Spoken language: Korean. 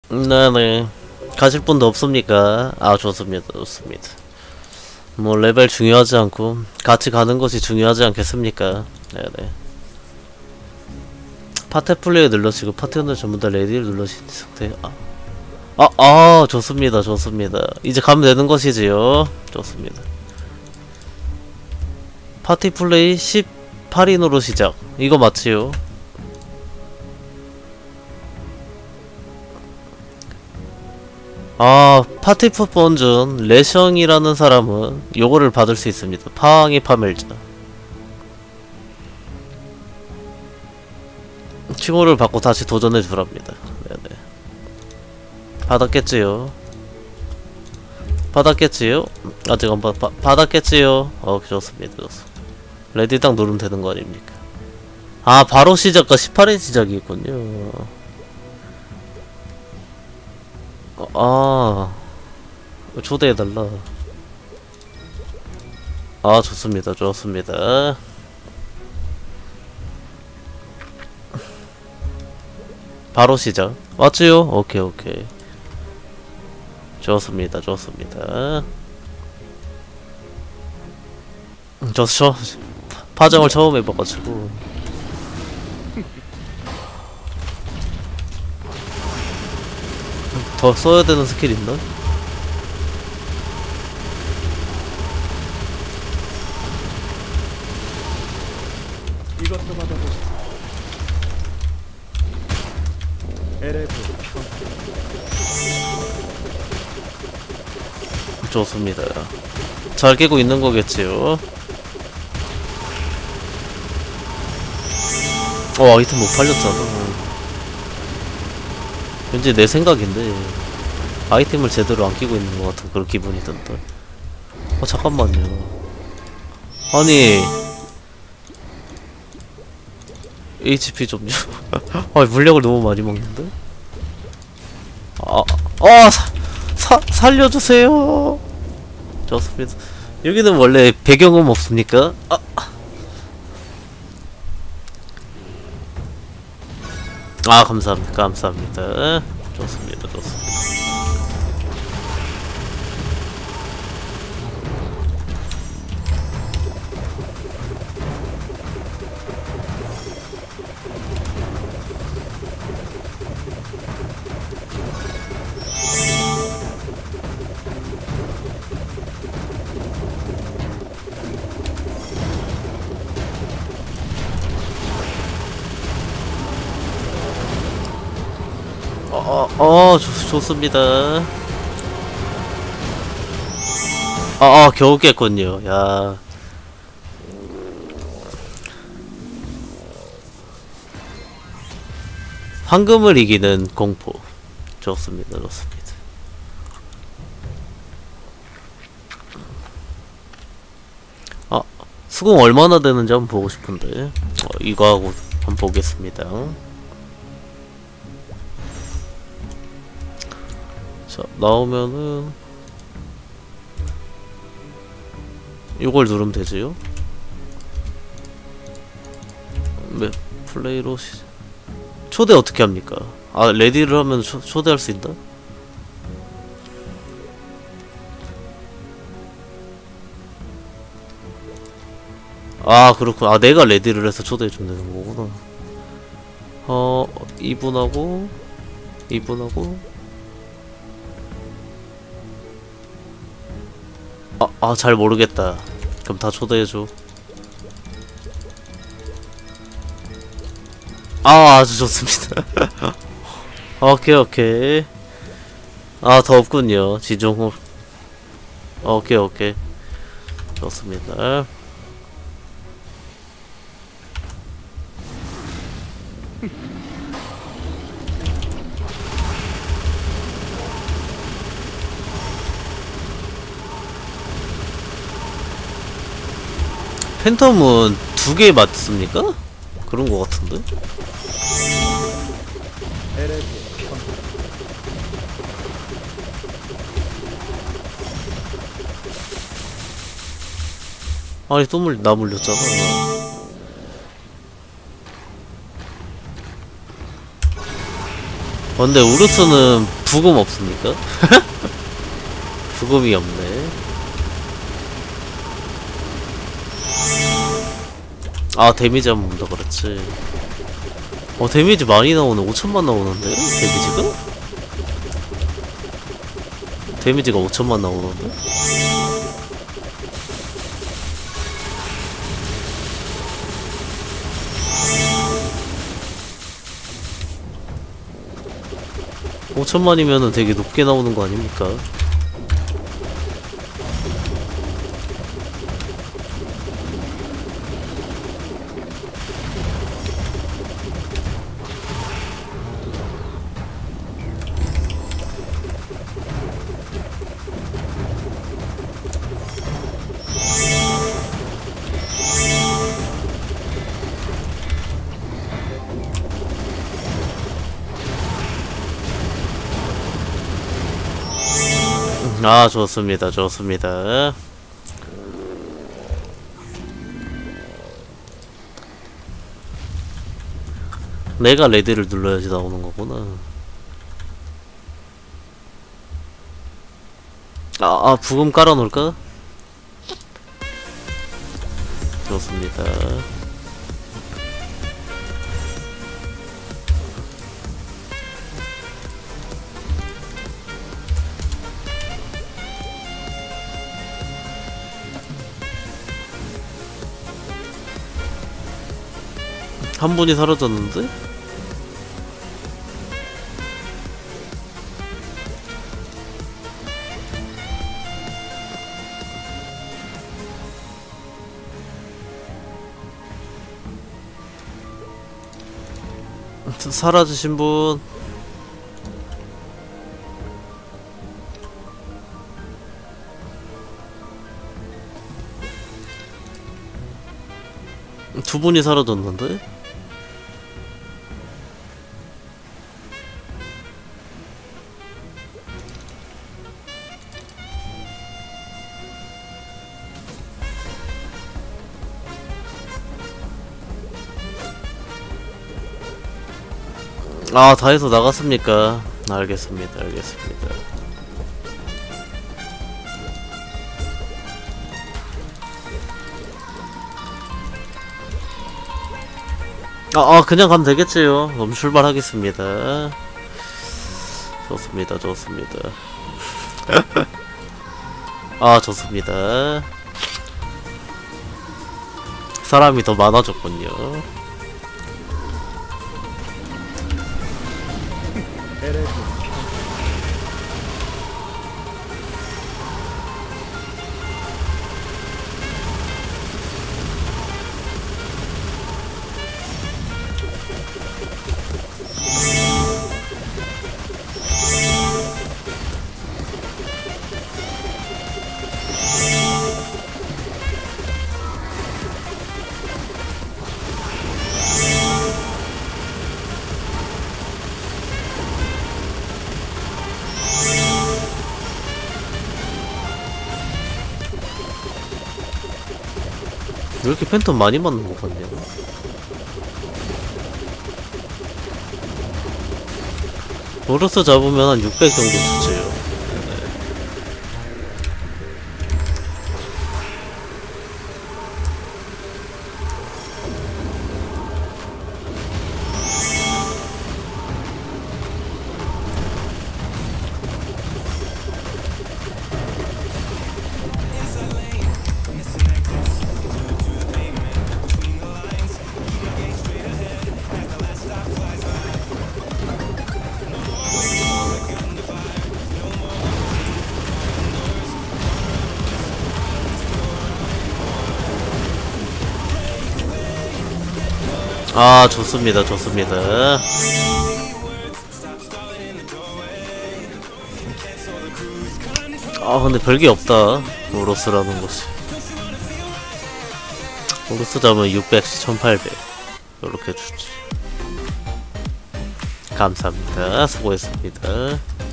네네. 가실 분도 없습니까? 아, 좋습니다. 좋습니다. 뭐 레벨 중요하지 않고 같이 가는 것이 중요하지 않겠습니까? 네네. 파트 플레이 눌러시고 파트너들 전부 다 레디를 누르신 상태. 좋습니다. 좋습니다. 이제 가면 되는 것이지요. 좋습니다. 파티 플레이 18인으로 시작. 이거 맞지요? 파티 푸본준 레셩이라는 사람은 요거를 받을 수 있습니다. 파왕의 파멸자. 칭호를 받고 다시 도전해 주랍니다. 네네. 받았겠지요? 받았겠지요? 아직 안 받았겠지요? 좋습니다. 좋습니다. 레디 딱 누르면 되는 거 아닙니까? 바로 시작과 18인 시작이 있군요. 초대해달라. 좋습니다. 좋습니다. 바로 시작. 맞지요? 오케이, 오케이. 좋습니다. 좋습니다. 저 파정을 처음 해봐가지고. 더 써야 되는 스킬 있나? 이것도 받아보시죠. LF 좋습니다. 잘 깨고 있는 거겠지요. 아이템 못 팔렸잖아. 왠지 내 생각인데 아이템을 제대로 안 끼고 있는 것 같은 그런 기분이 든다. 잠깐만요. 아니 HP 좀요. 물약을 너무 많이 먹는데? 살려주세요. 좋습니다. 여기는 원래 배경음 없습니까? 감사합니다. 감사합니다. 좋습니다. 좋습니다. 좋습니다. 겨우 깼군요. 야. 황금을 이기는 공포. 좋습니다. 좋습니다. 수긍 얼마나 되는지 한번 보고 싶은데. 이거 하고 한번 보겠습니다. 자, 나오면은 이걸 누르면 되지요? 플레이로 초대 어떻게 합니까? 레디를 하면 초대할 수 있나? 그렇구나. 내가 레디를 해서 초대해주면 되는 거구나. 이분하고 잘 모르겠다. 그럼 다 초대해줘. 아주 좋습니다. 오케이, 오케이. 더 없군요. 지종호. 오케이, 오케이. 좋습니다. 팬텀은 2개 맞습니까? 그런 거 같은데? LF 아니 나 물렸잖아. 근데 우르스는 부금 없습니까? 부금이 없네. 아 데미지 한 번 더 그렇지. 데미지 많이 나오네. 5천만 나오는데 데미지가? 데미지가 5천만 나오는데? (5천만이면은) 되게 높게 나오는 거 아닙니까? 아 좋습니다 좋습니다. 내가 레드를 눌러야지 나오는 거구나. 부금 깔아 놓을까? 좋습니다. 한 분이 사라졌는데? 사라지신 분 두 분이 사라졌는데? 다 해서 나갔습니까? 알겠습니다 알겠습니다. 그냥 가면 되겠지요. 그럼 출발하겠습니다. 좋습니다 좋습니다. 좋습니다. 사람이 더 많아졌군요. 에레브 왜 이렇게 팬텀 많이 맞는 것 같냐? 로러스 잡으면 한 600 정도 주지요. 좋습니다 좋습니다. 근데 별게 없다. 오로스라는 것이. 오로스 잡으면 600, 1800 요렇게 주지. 감사합니다. 수고했습니다.